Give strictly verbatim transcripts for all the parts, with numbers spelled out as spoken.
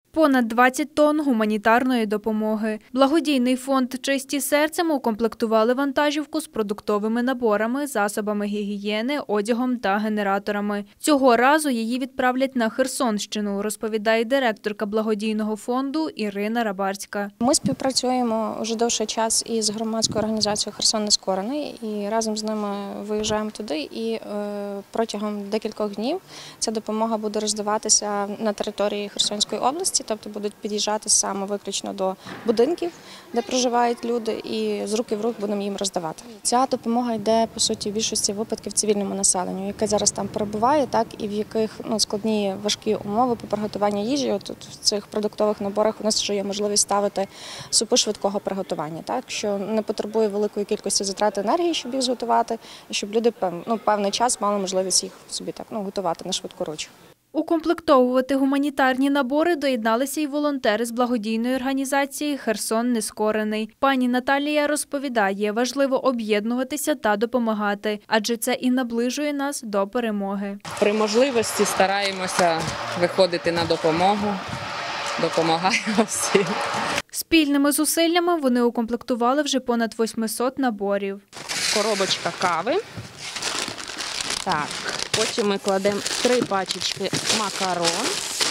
Понад двадцять тонн гуманітарної допомоги. Благодійний фонд «Чисті серцем» укомплектували вантажівку з продуктовими наборами, засобами гігієни, одягом та генераторами. Цього разу її відправлять на Херсонщину, розповідає директорка благодійного фонду Ірина Рабарська. Ми співпрацюємо вже довший час із громадською організацією «Херсон Нескорений» і разом з ними виїжджаємо туди. І протягом декількох днів ця допомога буде роздаватися на території Херсонської області. Тобто будуть під'їжджати саме виключно до будинків, де проживають люди, і з руки в рук будемо їм роздавати. Ця допомога йде, по суті, в більшості випадків цивільному населенню, яке зараз там перебуває, так і в яких ну, складні, важкі умови по приготуванню їжі. От в цих продуктових наборах у нас вже є можливість ставити супи швидкого приготування, так, що не потребує великої кількості затрат енергії, щоб їх зготувати, і щоб люди ну, певний час мали можливість їх собі так ну, готувати на швидкоруч. Укомплектовувати гуманітарні набори доєдналися й волонтери з благодійної організації «Херсон Нескорений». Пані Наталія розповідає, важливо об'єднуватися та допомагати, адже це і наближує нас до перемоги. При можливості стараємося виходити на допомогу, допомагаємо всім. Спільними зусиллями вони укомплектували вже понад восьмисот наборів. Коробочка кави. Так, потім ми кладемо три пачечки макарон,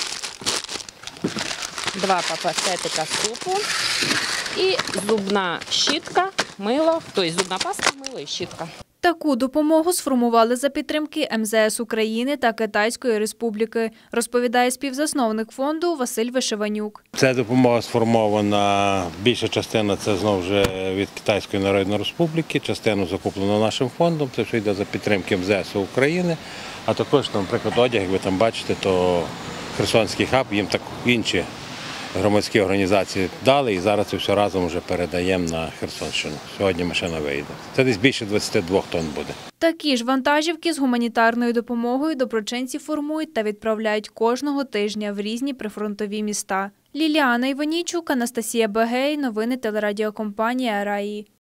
два пакетика супу і зубна щітка, мило, тобто зубна паста, мило і щітка. Таку допомогу сформували за підтримки ем зе ес України та Китайської Республіки, розповідає співзасновник фонду Василь Вишиванюк. Ця допомога сформована, більша частина це знову вже від Китайської Народної Республіки, частину закуплено нашим фондом, це все йде за підтримки ем зе ес України, а також, наприклад, одяг, як ви там бачите, то Херсонський хаб, їм так інші громадські організації дали, і зараз це все разом вже передаємо на Херсонщину. Сьогодні машина вийде. Це десь більше двадцяти двох тонн буде. Такі ж вантажівки з гуманітарною допомогою доброчинці формують та відправляють кожного тижня в різні прифронтові міста. Ліліана Іванійчук, Анастасія Багей. Новини телерадіокомпанія «Раї».